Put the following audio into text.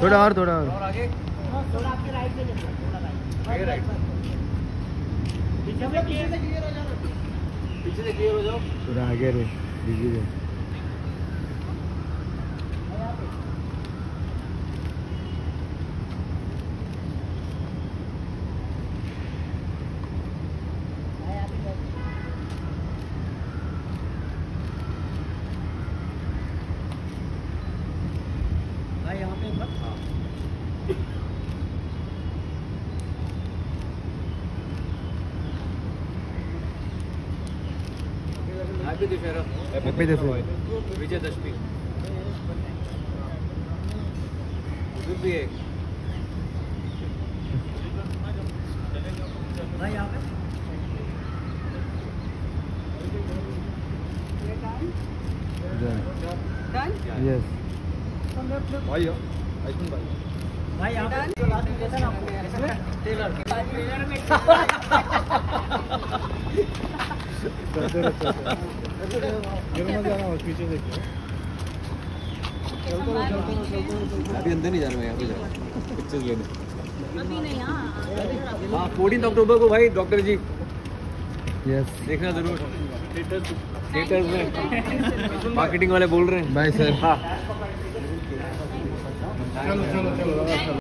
थोड़ा और आगे थोड़ा आपके राइट में आगे राइट पीछे से क्लियर हो जाओ थोड़ा आगे रे दीजिए यहाँ पे हैप्पी दशहरा विजयदशमी भी एक भाई यहाँ पे यस भाई आयुष्मान भाई यहाँ पे जो लास्ट में था ना इसमें टेलर पीछे देखिए अभी अंदर नहीं जाना यहाँ पे पिक्चर्स लेने अभी नहीं हाँ 14 अक्टूबर को भाई डॉक्टर जी यस देखना जरूर थिएटर्स में मार्केटिंग वाले बोल रहे हैं बाय सर हाँ चलो